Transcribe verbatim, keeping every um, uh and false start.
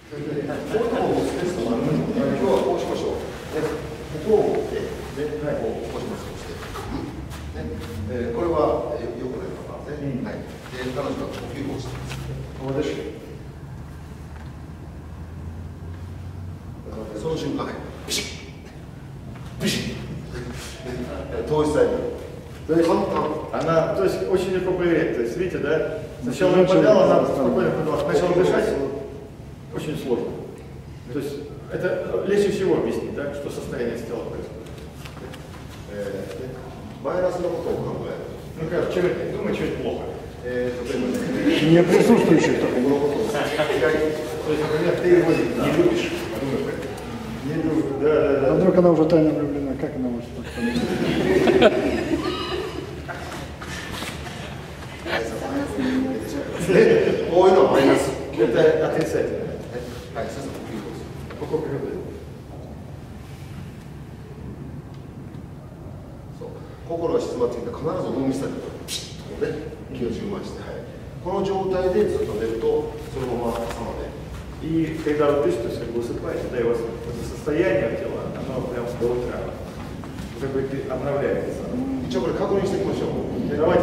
こういうところもスペースがあるので、今日はこうしましょう。でここを持って、で、はい、こうこうします。こうして。ね、えー、これはよくないパターンですね。はい。で、彼女が呼吸をしています。こうです。その瞬間、はい、ビシッビシッ統一される。 Она, то есть, очень легко проверять. То есть, видите, да? Сначала она подняла, она спокойно подняла, начала дышать. Очень сложно. То есть, это легче всего объяснить, да, что состояние с телом происходит. マイナスのことを考える。 Ну как, человек думает, что это плохо. Не присутствующий в таком работе. То есть, например, ты его не любишь, а думаешь, не любишь, да, да, да. А вдруг она уже тайно влюблена, как она может так? こういうのはマイナス。 絶対отрицательно。 はい、先生、呼吸をする。 ここ呼吸。 そう。心が静まってきたら必ず脳みそにピシッとね、気を充満して、はい。この状態でずっと寝ると、そのまま朝まで。 И когда вы дышите, то есть вы усыпаете, да, и у вас это состояние тела, оно прям до утра. Как бы обновляется. 一応これ確認していきましょう。 Давайте